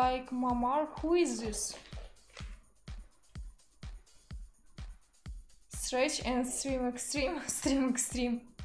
like Mamar. Who is this? Stretch and stream extreme. Stream extreme.